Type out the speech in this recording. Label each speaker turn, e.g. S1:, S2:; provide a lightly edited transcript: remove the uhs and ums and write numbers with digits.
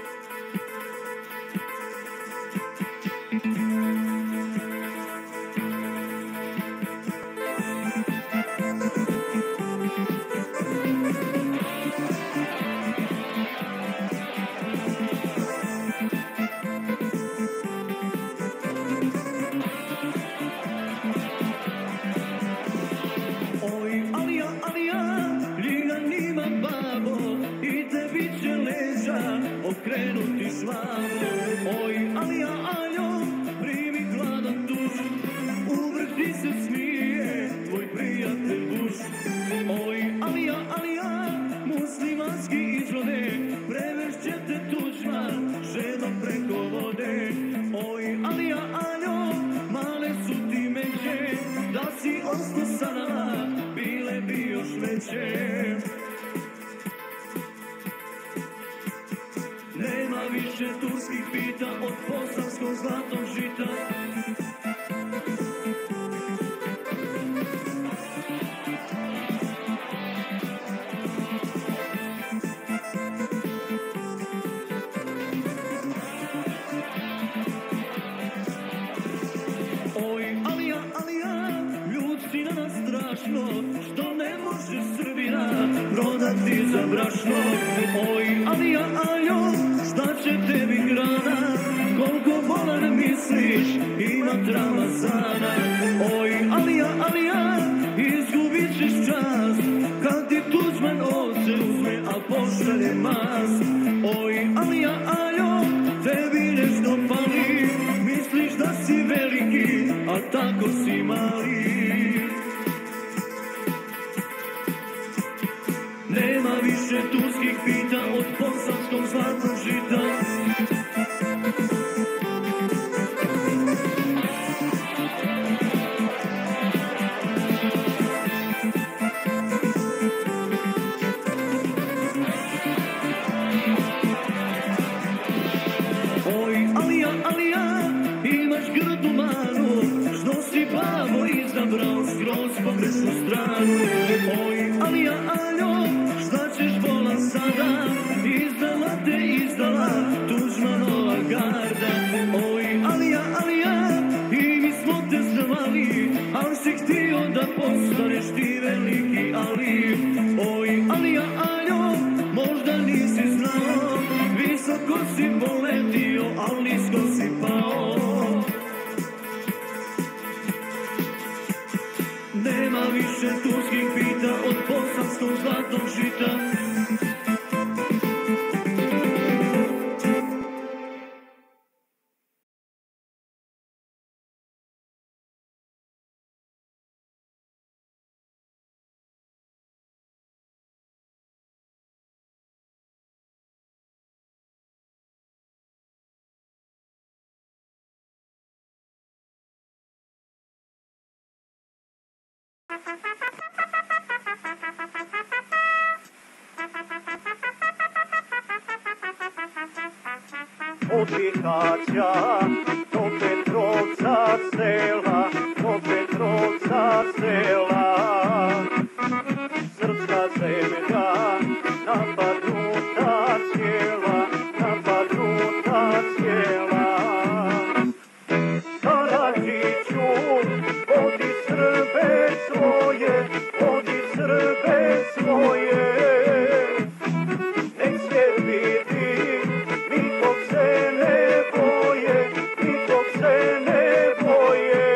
S1: okrenuti slavo. Oj, alija, aljo, primi hladan duš, u vrh ti se smije tvoj prijatelj Buš. Oj, alija, alija, muslimanski izrode, prevešće te tuđman, žedom preko vode. Oj, alija, aljo, male su ti međe, da si osto sa nama, bile bi još veće. Nema više turskih pita od bosanskog zlatog žita. Oj, alija, alija, ljudci na nas strašno, što ne može Srbina prodati za brašno. Oj, alija, aljo, šta će tebi hrana, koliko bolan misliš imat Ramazana. Oj, alija, alija, izgubit ćeš čast, kad ti tuđman ovce uzme, a pošalje mast. Oj, alija, aljo, tebi nešto pali, misliš da si veliki, a tako si mali. Nema više turskih pita od bosanskog zlatnog žita. Oj, alija, alija, imaš grdu manu, što si babo izabrao skroz pogrešnu stranu. Oj, alija, aljo, šta ćeš bolan sada, izdala te izdala Tuđmanova garda. Oj, alija, alija, i mi smo te znali, al si htio da postaneš ti veliki Ali. Oj, alija, aljo, možda nisi znao, visoko si poletio, al nisko si pao. Nema više turskih pita od bosanskog zlatnog žita.
S2: Od Bihaća do Petrovca sela, do Petrovca sela, srpska zemlja napadnuta cijela, napadnuta cijela. Karadžiću, vodi Srbe svoje, vodi Srbe svoje, nek svijet vidi, nikog se ne boje, nikog se ne boje.